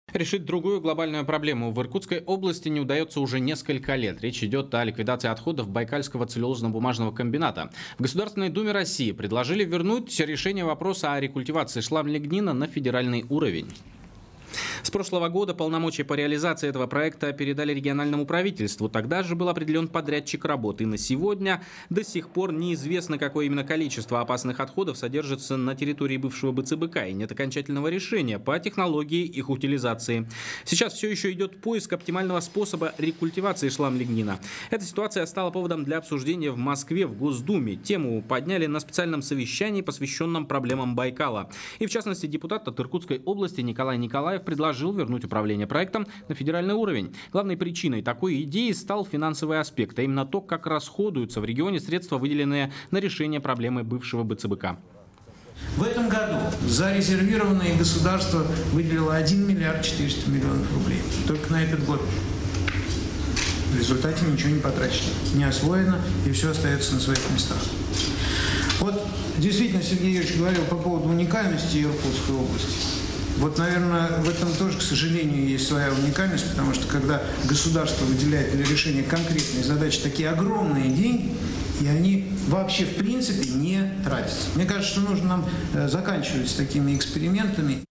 Решить другую глобальную проблему в Иркутской области не удается уже несколько лет. Речь идет о ликвидации отходов Байкальского целлюлозно-бумажного комбината. В Государственной Думе России предложили вернуть решение вопроса о рекультивации шлам-лигнина на федеральный уровень. С прошлого года полномочия по реализации этого проекта передали региональному правительству. Тогда же был определен подрядчик работы. И на сегодня до сих пор неизвестно, какое именно количество опасных отходов содержится на территории бывшего БЦБК. И нет окончательного решения по технологии их утилизации. Сейчас все еще идет поиск оптимального способа рекультивации шлам-лигнина. Эта ситуация стала поводом для обсуждения в Москве в Госдуме. Тему подняли на специальном совещании, посвященном проблемам Байкала. И в частности, депутат от Иркутской области Николай Николаев предложил вернуть управление проектом на федеральный уровень. Главной причиной такой идеи стал финансовый аспект, а именно то, как расходуются в регионе средства, выделенные на решение проблемы бывшего БЦБК. В этом году зарезервированное государство выделило 1 миллиард 400 миллионов рублей. Только на этот год. В результате ничего не потрачено, не освоено, и все остается на своих местах. Вот действительно Сергей Юрьевич говорил по поводу уникальности Иркутской области. Вот, наверное, в этом тоже, к сожалению, есть своя уникальность, потому что когда государство выделяет для решения конкретной задачи такие огромные деньги, и они вообще в принципе не тратятся. Мне кажется, что нужно нам заканчивать с такими экспериментами.